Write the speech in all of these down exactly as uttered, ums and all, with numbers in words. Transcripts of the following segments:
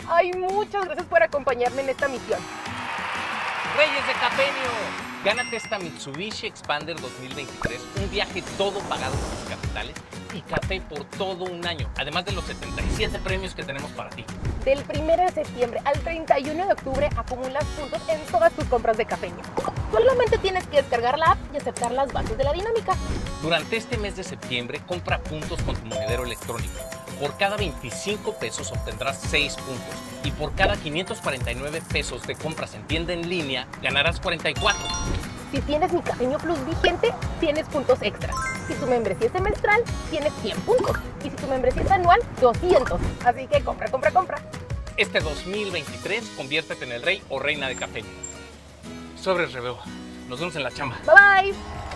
Ay, muchas gracias por acompañarme en esta misión. Reyes de Cafenio, gánate esta Mitsubishi Expander dos mil veintitrés, un viaje todo pagado por tus capitales y café por todo un año, además de los setenta y siete premios que tenemos para ti. Del primero de septiembre al treinta y uno de octubre acumulas puntos en todas tus compras de Cafenio. Solamente tienes que descargar la app y aceptar las bases de la dinámica. Durante este mes de septiembre, compra puntos con tu monedero electrónico. Por cada veinticinco pesos obtendrás seis puntos y por cada quinientos cuarenta y nueve pesos de compras en tienda en línea ganarás cuarenta y cuatro. Si tienes mi Cafenio Plus vigente, tienes puntos extras. Si tu membresía es semestral, tienes cien puntos. Y si tu membresía es anual, doscientos. Así que compra, compra, compra. Este dos mil veintitrés, conviértete en el rey o reina de Cafenio. Sobres, Reveo. Nos vemos en la chamba. Bye,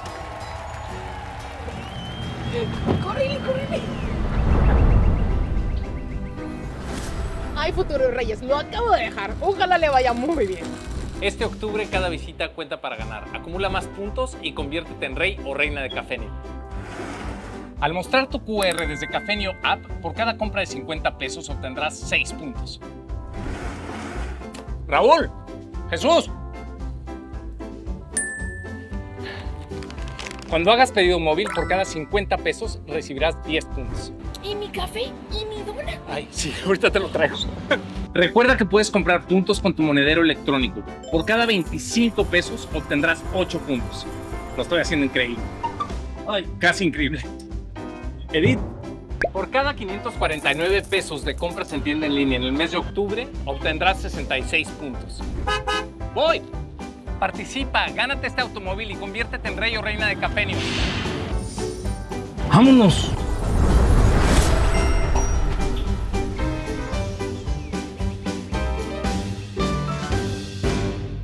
bye. ¡Córrele, córrele! Ay, futuros reyes, lo acabo de dejar. Ojalá le vaya muy bien. Este octubre cada visita cuenta para ganar. Acumula más puntos y conviértete en rey o reina de Cafenio. Al mostrar tu cu erre desde Cafenio App, por cada compra de cincuenta pesos obtendrás seis puntos. ¡Raúl! ¡Jesús! Cuando hagas pedido móvil, por cada cincuenta pesos recibirás diez puntos. ¿Y mi café? ¿Y mi dona? Ay, sí, ahorita te lo traigo. Recuerda que puedes comprar puntos con tu monedero electrónico. Por cada veinticinco pesos obtendrás ocho puntos. Lo estoy haciendo increíble. Ay, casi increíble. Edith, por cada quinientos cuarenta y nueve pesos de compras en tienda en línea en el mes de octubre, obtendrás sesenta y seis puntos. ¡Voy! Participa, gánate este automóvil y conviértete en rey o reina de Cafenio. ¡Vámonos!